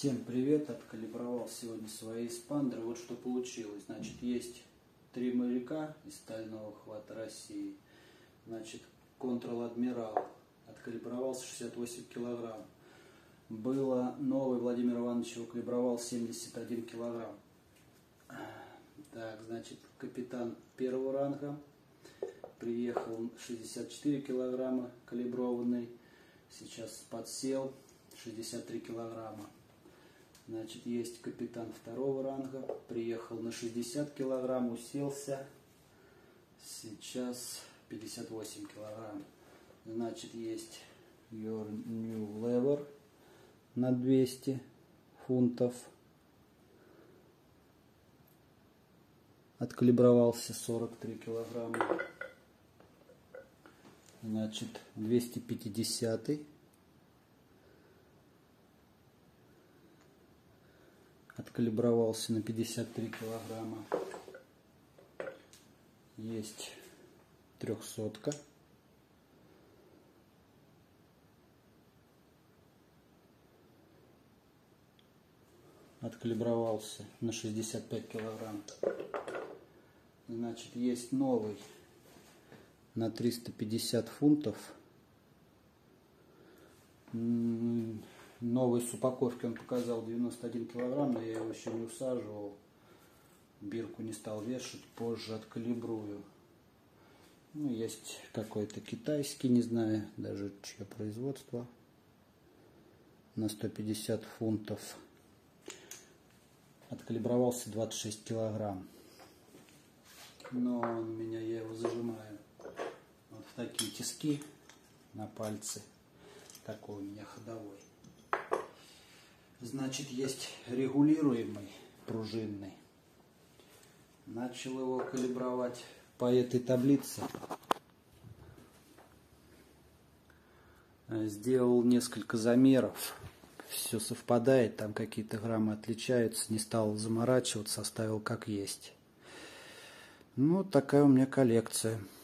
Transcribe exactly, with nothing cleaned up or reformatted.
Всем привет! Откалибровал сегодня свои эспандеры. Вот что получилось. Значит, есть три моряка из стального хвата России. Значит, Контр-Адмирал. Откалибровался шестьдесят восемь килограмм. Было новый Владимир Иванович его калибровал семьдесят один килограмм. Так, значит, капитан первого ранга приехал шестьдесят четыре килограмма калиброванный. Сейчас подсел шестьдесят три килограмма. Значит, есть капитан второго ранга, приехал на шестьдесят килограмм, уселся, сейчас пятьдесят восемь килограмм. Значит, есть Your New Lever на двести фунтов, откалибровался сорок три килограмма. Значит, двести пятьдесят. Откалибровался на пятьдесят три килограмма. Есть трехсотка. Откалибровался на шестьдесят пять килограмм. Значит, есть новый на триста пятьдесят фунтов. Новый с упаковки он показал девяносто один килограмм, но я его еще не усаживал. Бирку не стал вешать, позже откалибрую. Ну, есть какой-то китайский, не знаю даже чье производство. На сто пятьдесят фунтов. Откалибровался двадцать шесть килограмм. Но он у меня, я его зажимаю вот в такие тиски на пальцы. Такой у меня ходовой. Значит, есть регулируемый пружинный. Начал его калибровать по этой таблице. Сделал несколько замеров. Все совпадает, там какие-то граммы отличаются. Не стал заморачиваться, оставил как есть. Ну, такая у меня коллекция.